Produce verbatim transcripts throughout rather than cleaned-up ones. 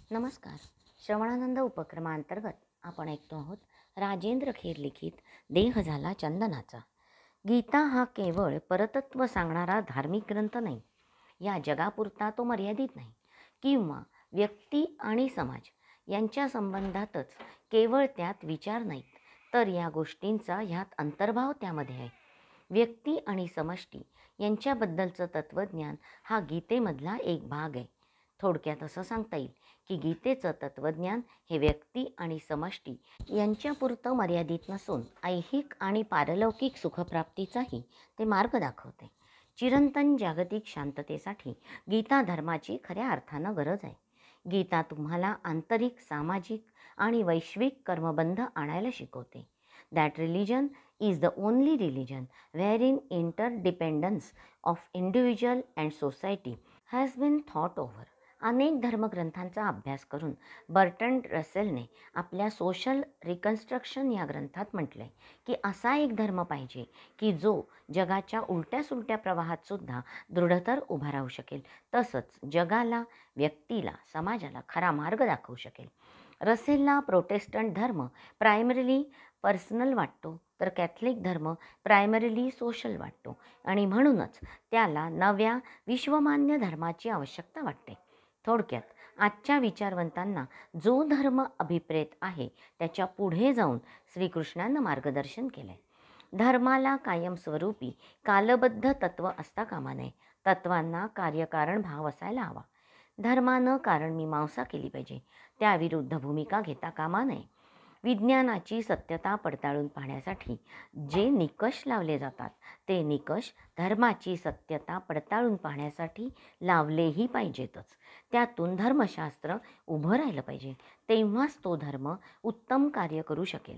नमस्कार. श्रवणानंद उपक्रमांतर्गत आपण ऐकतो आहोत राजेंद्र खेर लिखित देह झाला चंदनाचा. गीता हा केवळ परतत्व सांगणारा धार्मिक ग्रंथ नाही. या जगापुरता तो मर्यादित नाही किंवा व्यक्ती आणि समाज यांच्या संबंधातच केवळ त्यात विचार नाहीत, तर या गोष्टींचा ह्यात अंतर्भाव त्यामध्ये आहे. व्यक्ती आणि समष्टी यांच्याबद्दलचं तत्त्वज्ञान हा गीतेमधला एक भाग आहे. थोडक्यात असं सांगता येईल की गीतेचं तत्त्वज्ञान हे व्यक्ती आणि समष्टी यांच्यापुरतं मर्यादित नसून ऐहिक आणि पारलौकिक सुखप्राप्तीचाही ते मार्ग दाखवते. चिरंतन जागतिक शांततेसाठी गीता धर्माची खऱ्या अर्थानं गरज आहे. गीता तुम्हाला आंतरिक, सामाजिक आणि वैश्विक कर्मबंध आणायला शिकवते. That religion is the only religion wherein interdependence of individual and society has been thought over. अनेक धर्मग्रंथांचा अभ्यास करून बर्टंड रसेलने आपल्या सोशल रिकन्स्ट्रक्शन या ग्रंथात म्हटलंय की असा एक धर्म पाहिजे की जो जगाच्या उलट्या सुलट्या प्रवाहात सुद्धा दृढतर उभा राहू शकेल, तसंच जगाला, व्यक्तीला, समाजाला खरा मार्ग दाखवू शकेल. रसेलला प्रोटेस्टंट धर्म प्रायमरीली पर्सनल वाटतो, तर कॅथलिक धर्म प्रायमरीली सोशल वाटतो आणि म्हणूनच त्याला नव्या विश्वमान्य धर्माची आवश्यकता वाटते. थोडक्यात आजच्या विचारवंतांना जो धर्म अभिप्रेत आहे त्याच्या पुढे जाऊन श्रीकृष्णानं मार्गदर्शन केलं आहे. धर्माला कायमस्वरूपी कालबद्ध तत्त्व असता कामा नये. तत्त्वांना कार्यकारण भाव असायला हवा. धर्मानं कारणमीमांसा केली पाहिजे, त्याविरुद्ध भूमिका घेता कामा नये. विज्ञानाची सत्यता पडताळून पाहण्यासाठी जे निकष लावले जातात ते निकष धर्माची सत्यता पडताळून पाहण्यासाठी लावलेही पाहिजेतच. त्यातून धर्मशास्त्र उभं राहिलं पाहिजे, तेव्हाच तो धर्म उत्तम कार्य करू शकेल.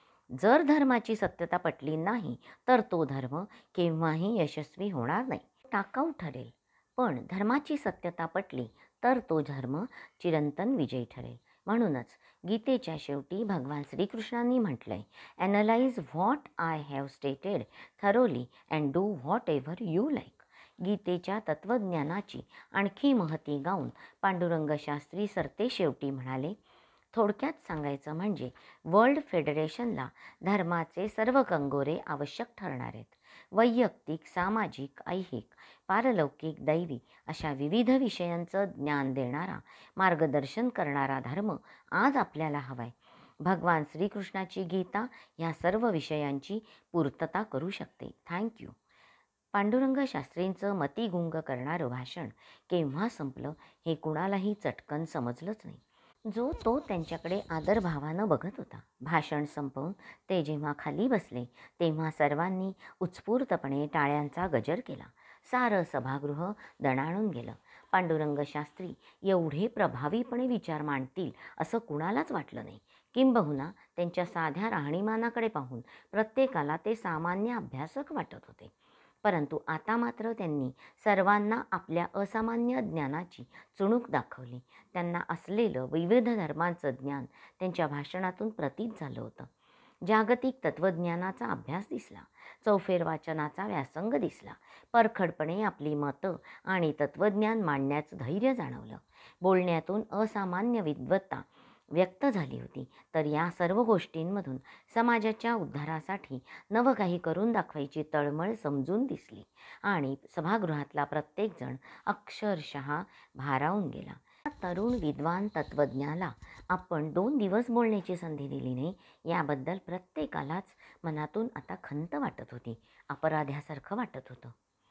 जर धर्माची सत्यता पटली नाही तर तो धर्म केव्हाही यशस्वी होणार नाही, टाकाऊ ठरेल. पण धर्माची सत्यता पटली तर तो धर्म चिरंतन विजयी ठरेल. म्हणूनच गीतेच्या शेवटी भगवान श्रीकृष्णांनी म्हटलंय, analyse what I have stated thoroughly and do whatever you like. गीतेच्या तत्त्वज्ञानाची आणखी महती गाऊन पांडुरंग शास्त्री सरते शेवटी म्हणाले, थोडक्यात सांगायचं म्हणजे वर्ल्ड फेडरेशनला धर्माचे सर्व कंगोरे आवश्यक ठरणार आहेत. वैयक्तिक, सामाजिक, ऐहिक, पारलौकिक, दैवी अशा विविध विषयांचं ज्ञान देणारा, मार्गदर्शन करणारा धर्म आज आपल्याला हवाय. भगवान श्रीकृष्णाची गीता या सर्व विषयांची पूर्तता करू शकते. थँक्यू. पांडुरंग शास्त्रींचं मतिगुंग करणारं भाषण केव्हा संपलं हे कुणालाही चटकन समजलंच नाही. जो तो त्यांच्याकडे आदरभावानं बघत होता. भाषण संपवून ते जेव्हा खाली बसले तेव्हा सर्वांनी उत्स्फूर्तपणे टाळ्यांचा गजर केला. सारं सभागृह दणाणून गेलं. पांडुरंग शास्त्री एवढे प्रभावीपणे विचार मांडतील असं कुणालाच वाटलं नाही. किंबहुना त्यांच्या साध्या राहणीमानाकडे पाहून प्रत्येकाला ते सामान्य अभ्यासक वाटत होते. परंतु आता मात्र त्यांनी सर्वांना आपल्या असामान्य ज्ञानाची चुणूक दाखवली. त्यांना असलेलं विविध धर्मांचं ज्ञान त्यांच्या भाषणातून प्रतीत झालं होतं. जागतिक तत्त्वज्ञानाचा अभ्यास दिसला. चौफेर वाचनाचा व्यासंग दिसला. परखडपणे आपली मतं आणि तत्त्वज्ञान मांडण्याचं धैर्य जाणवलं. बोलण्यातून असामान्य विद्वत्ता व्यक्त झाली होती. तर या सर्व गोष्टींमधून समाजाच्या उद्धारासाठी नवं काही करून दाखवायची तळमळ समजून दिसली आणि सभागृहातला प्रत्येकजण अक्षरशः भारावून गेला. तरुण विद्वान तत्त्वज्ञाला आपण दोन दिवस बोलण्याची संधी दिली नाही, याबद्दल प्रत्येकालाच मनातून आता खंत वाटत होती, अपराध्यासारखं वाटत होतं.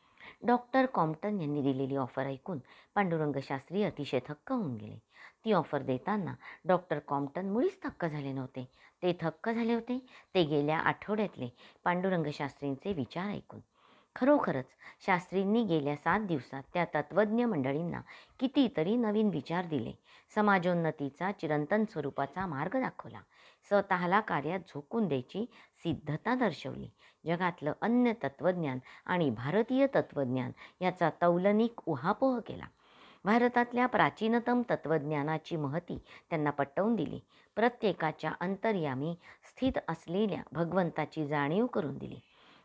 डॉक्टर कॉम्प्टन यांनी दिलेली ऑफर ऐकून पांडुरंग शास्त्री अतिशय थक्क होऊन गेले. ती ऑफर देताना डॉक्टर कॉम्प्टन मुळीच थक्क झाले नव्हते. ते थक्क झाले होते ते गेल्या आठवड्यातले पांडुरंग शास्त्रींचे विचार ऐकून. खरोखरच शास्त्रींनी गेल्या सात दिवसात त्या तत्त्वज्ञ मंडळींना कितीतरी नवीन विचार दिले. समाजोन्नतीचा चिरंतन स्वरूपाचा मार्ग दाखवला. स्वतःला कार्यात झोकून द्यायची सिद्धता दर्शवली. जगातलं अन्य तत्त्वज्ञान आणि भारतीय तत्त्वज्ञान याचा तौलनिक उहापोह केला. भारतातल्या प्राचीनतम तत्त्वज्ञानाची महती त्यांना पटवून दिली. प्रत्येकाच्या अंतर्यामी स्थित असलेल्या भगवंताची जाणीव करून दिली.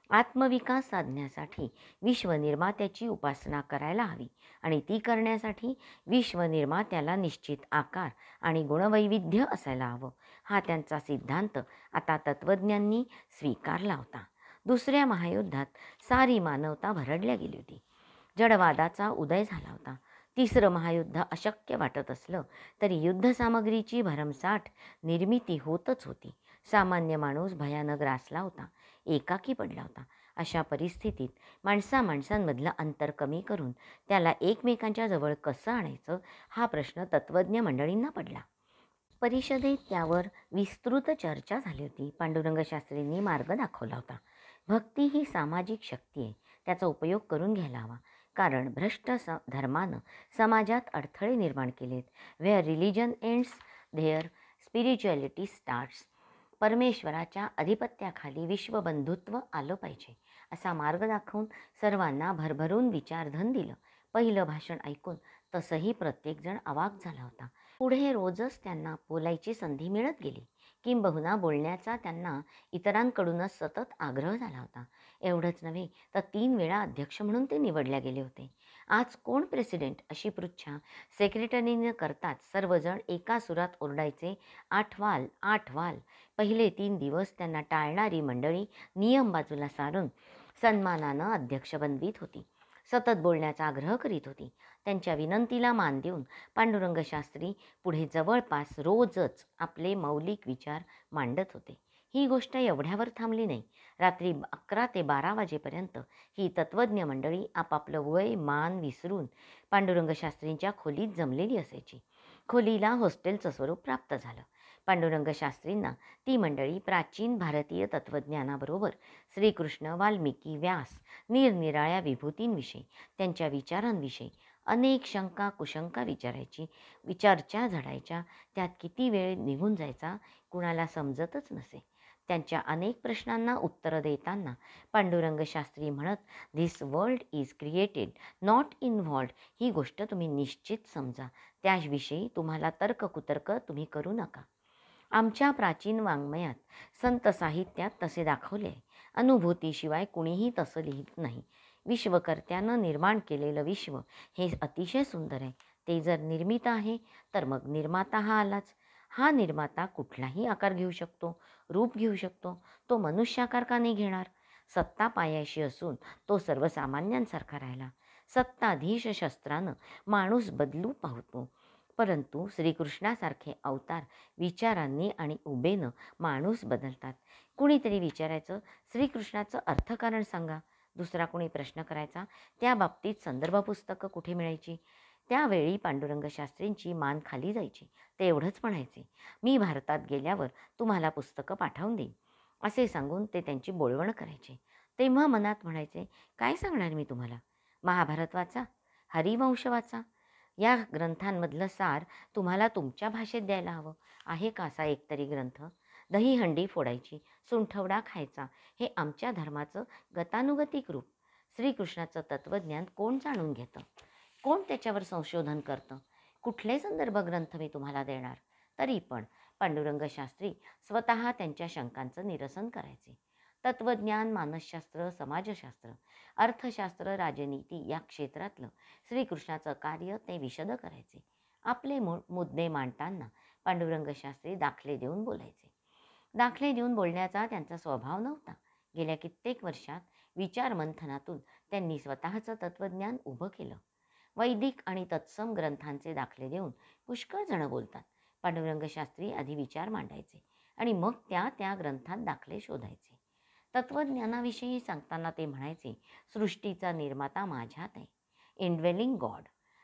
आत्मविकास साधण्यासाठी विश्वनिर्मात्याची उपासना करायला हवी आणि ती करण्यासाठी विश्वनिर्मात्याला निश्चित आकार आणि गुणवैविध्य असायला हवं, हा त्यांचा सिद्धांत आता तत्त्वज्ञांनी स्वीकारला होता. दुसऱ्या महायुद्धात सारी मानवता भरडल्या गेली होती. जडवादाचा उदय झाला होता. तिसरं महायुद्ध अशक्य वाटत असलं तरी युद्धसामग्रीची भरमसाठ निर्मिती होतच होती. सामान्य माणूस भयानक ग्रासला होता, एकाकी पडला होता. अशा परिस्थितीत माणसा माणसांमधलं अंतर कमी करून त्याला एकमेकांच्या जवळ कसं आणायचं, हा प्रश्न तत्त्वज्ञ मंडळींना पडला. परिषदेत त्यावर विस्तृत चर्चा झाली होती. पांडुरंग शास्त्रींनी मार्ग दाखवला होता. भक्ती ही सामाजिक शक्ती आहे, त्याचा उपयोग करून घ्यायला हवा. कारण भ्रष्ट स धर्मानं समाजात अडथळे निर्माण केलेत. Where religion ends there spirituality starts. परमेश्वराच्या अधिपत्याखाली विश्वबंधुत्व आलं पाहिजे, असा मार्ग दाखवून सर्वांना भरभरून विचारधन दिलं. पहिलं भाषण ऐकून तसंही प्रत्येकजण अवाक झाला होता. पुढे रोजच त्यांना बोलायची संधी मिळत गेली. किंबहुना बोलण्याचा त्यांना इतरांकडूनच सतत आग्रह झाला होता. एवढंच नव्हे तर तीन वेळा अध्यक्ष म्हणून ते निवडल्या गेले होते. आज कोण प्रेसिडेंट अशी पृच्छा सेक्रेटरीने करताच सर्वजण एका सुरात ओरडायचे, आठ वाल आठ वाल. पहिले तीन दिवस त्यांना टाळणारी मंडळी नियम बाजूला सारून सन्मानानं अध्यक्ष बनवीत होती, सतत बोलण्याचा आग्रह करीत होती. त्यांच्या विनंतीला मान देऊन पांडुरंग शास्त्री पुढे जवळपास रोजच आपले मौलिक विचार मांडत होते. ही गोष्ट एवढ्यावर थांबली नाही. रात्री अकरा ते बारा वाजेपर्यंत ही तत्त्वज्ञ मंडळी आपापलं वय मान विसरून पांडुरंग शास्त्रींच्या खोलीत जमलेली असायची. खोलीला हॉस्टेलचं स्वरूप प्राप्त झालं. पांडुरंग शास्त्रींना ती मंडळी प्राचीन भारतीय तत्त्वज्ञानाबरोबर श्रीकृष्ण, वाल्मिकी, व्यास, निरनिराळ्या विभूतींविषयी, त्यांच्या विचारांविषयी अनेक शंका कुशंका विचारायची. विचारच्या झडायच्या. त्यात किती वेळ निघून जायचा कुणाला समजतच नसे. त्यांच्या अनेक प्रश्नांना उत्तरं देताना पांडुरंग शास्त्री म्हणत, this world is created not involved. ही गोष्ट तुम्ही निश्चित समजा, त्याविषयी तुम्हाला तर्ककुतर्क तुम्ही करू नका. आमच्या प्राचीन वाङ्मयात, संत साहित्यात तसे दाखवले आहे. अनुभूतीशिवाय कुणीही तसं लिहित नाही. विश्वकर्त्यानं निर्माण केलेलं विश्व हे अतिशय सुंदर आहे. ते जर निर्मित आहे तर मग निर्माता हा आलाच. हा निर्माता कुठलाही आकार घेऊ शकतो, रूप घेऊ शकतो. तो मनुष्याकार का नाही घेणार? सत्ता पायाशी असून तो सर्वसामान्यांसारखा राहिला. सत्ताधीश शस्त्रानं माणूस बदलू पाहतो, परंतु श्रीकृष्णासारखे अवतार विचारांनी आणि उभेनं माणूस बदलतात. कुणीतरी विचारायचं, श्रीकृष्णाचं अर्थकारण सांगा. दुसरा कोणी प्रश्न करायचा, त्या बाबतीत संदर्भ पुस्तकं कुठे मिळायची? त्यावेळी पांडुरंग शास्त्रींची मान खाली जायची. ते एवढंच म्हणायचे, मी भारतात गेल्यावर तुम्हाला पुस्तकं पाठवून देईन, असे सांगून ते त्यांची बोळवण करायचे. तेव्हा मनात म्हणायचे, काय सांगणार मी तुम्हाला? महाभारत वाचा, हरिवंश वाचा. या ग्रंथांमधलं सार तुम्हाला तुमच्या भाषेत द्यायला हवं. आहे का असा एकतरी ग्रंथ? दहीहंडी फोडायची, सुंठवडा खायचा, हे आमच्या धर्माचं गतानुगतिक रूप. श्रीकृष्णाचं तत्त्वज्ञान कोण जाणून घेतं? कोण त्याच्यावर संशोधन करतं? कुठले संदर्भ ग्रंथ मी तुम्हाला देणार? तरी पण पांडुरंग शास्त्री स्वतः त्यांच्या शंकांचं निरसन करायचे. तत्त्वज्ञान, मानसशास्त्र, समाजशास्त्र, अर्थशास्त्र, राजनीती या क्षेत्रातलं श्रीकृष्णाचं कार्य ते विशद करायचे. आपले मु मुद्दे मांडताना पांडुरंग शास्त्री दाखले देऊन बोलायचे. दाखले देऊन बोलण्याचा त्यांचा स्वभाव नव्हता. गेल्या कित्येक वर्षात विचारमंथनातून त्यांनी स्वतःचं तत्त्वज्ञान उभं केलं. वैदिक आणि तत्सम ग्रंथांचे दाखले देऊन पुष्कळ जण बोलतात. पांडुरंग शास्त्री आधी विचार मांडायचे आणि मग त्या त्या ग्रंथात दाखले शोधायचे. तत्त्वज्ञानाविषयी सांगताना ते म्हणायचे, सृष्टीचा निर्माता माझ्यात आहे, इनड्वेलिंग गॉड.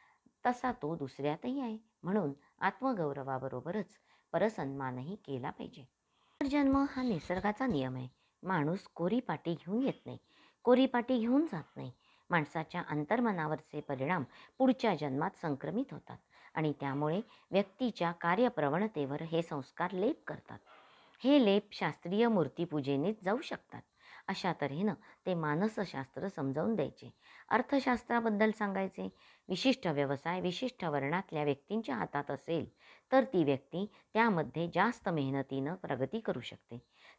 तसा तो दुसऱ्यातही आहे. म्हणून आत्मगौरवाबरोबरच परसन्मानही केला पाहिजे. जन्म हा निसर्गाचा नियम आहे. माणूस कोरी पाटी घेऊन येत नाही, कोरी पाटी घेऊन जात नाही. माणसाच्या अंतर्मनावरचे परिणाम पुढच्या जन्मात संक्रमित होतात आणि त्यामुळे व्यक्तीच्या कार्यप्रवणतेवर हे संस्कार लेप करतात. हे लेप शास्त्रीय मूर्तीपूजेनेच जाऊ शकतात. अशा तऱ्हेनं ते मानसशास्त्र समजावून द्यायचे. अर्थशास्त्राबद्दल सांगायचे. विशिष्ट व्यवसाय विशिष्ट वर्णातल्या व्यक्तींच्या हातात असेल तर ती व्यक्ती त्यामध्ये जास्त मेहनतीनं प्रगती करू शकते.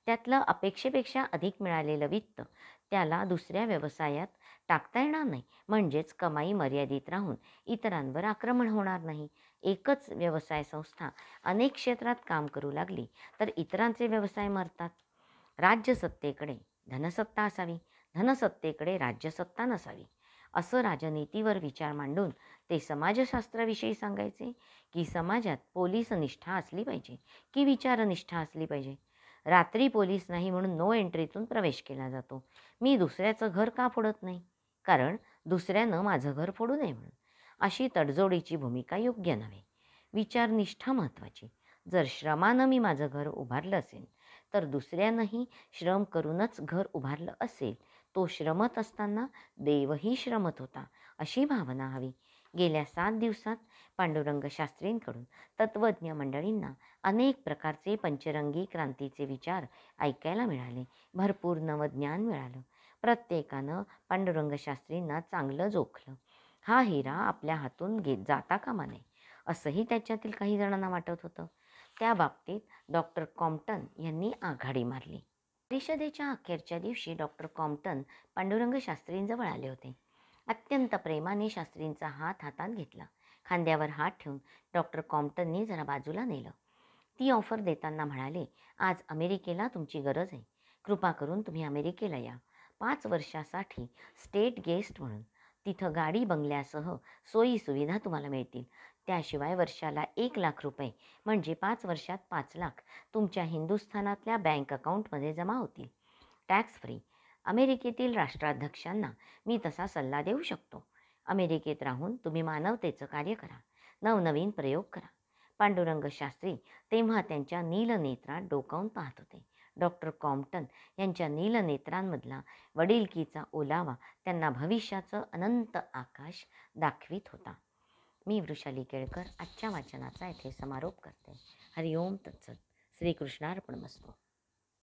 त्यातलं अपेक्षेपेक्षा अधिक मिळालेलं वित्त त्याला दुसऱ्या व्यवसायात टाकता येणार नाही, म्हणजेच कमाई मर्यादित राहून इतरांवर आक्रमण होणार नाही. एकच व्यवसाय संस्था अनेक क्षेत्रात काम करू लागली तर इतरांचे व्यवसाय मरतात. राज्यसत्तेकडे धनसत्ता असावी, धनसत्तेकडे राज्यसत्ता नसावी, असं राजनीतीवर विचार मांडून ते समाजशास्त्राविषयी सांगायचे की समाजात पोलीस निष्ठा असली पाहिजे की विचारनिष्ठा असली पाहिजे. रात्री पोलीस नाही म्हणून नो एंट्रीतून प्रवेश केला जातो. मी दुसऱ्याचं घर का फोडत नाही? कारण दुसऱ्यानं माझं घर फोडू नये म्हणून. अशी तडजोडीची भूमिका योग्य नव्हे. विचारनिष्ठा महत्त्वाची. जर श्रमानं मी माझं घर उभारलं असेल तर दुसऱ्यानंही श्रम करूनच घर उभारलं असेल. तो श्रमत असताना देवही श्रमत होता, अशी भावना हवी. गेल्या सात दिवसात पांडुरंग शास्त्रींकडून तत्त्वज्ञ मंडळींना अनेक प्रकारचे पंचरंगी क्रांतीचे विचार ऐकायला मिळाले. भरपूर नवज्ञान मिळालं. प्रत्येकानं पांडुरंग शास्त्रींना चांगलं जोखलं. हा हिरा आपल्या हातून घेत जाता कामा नये, असंही त्याच्यातील काही जणांना वाटत होतं. त्या बाबतीत डॉक्टर कॉम्प्टन यांनी आघाडी मारली. परिषदेच्या अखेरच्या दिवशी डॉक्टर कॉम्प्टन पांडुरंग शास्त्रींजवळ आले होते. अत्यंत प्रेमाने शास्त्रींचा हात हातात घेतला. खांद्यावर हात ठेवून डॉक्टर कॉम्प्टननी जरा बाजूला नेलं. ती ऑफर देताना म्हणाले, आज अमेरिकेला तुमची गरज आहे. कृपा करून तुम्ही अमेरिकेला या. पाच वर्षासाठी स्टेट गेस्ट म्हणून. तिथं गाडी बंगल्यासह सोयीसुविधा तुम्हाला मिळतील. त्याशिवाय वर्षाला एक लाख रुपये म्हणजे पाच वर्षात पाच लाख तुमच्या हिंदुस्थानातल्या बँक अकाउंटमध्ये जमा होतील. Tax free. अमेरिकेतील राष्ट्राध्यक्षांना मी तसा सल्ला देऊ शकतो. अमेरिकेत राहून तुम्ही मानवतेचं कार्य करा, नवनवीन प्रयोग करा. पांडुरंग शास्त्री तेव्हा त्यांच्या नीलनेत्रात डोकावून पाहत होते. डॉक्टर कॉम्प्टन यांच्या नीलनेत्रांमधला वडिलकीचा ओलावा त्यांना भविष्याचं अनंत आकाश दाखवित होता. मी वृषाली केळकर आजच्या वाचनाचा येथे समारोप करते. हरिओम तत्सत. श्रीकृष्णार्पणमस्तु.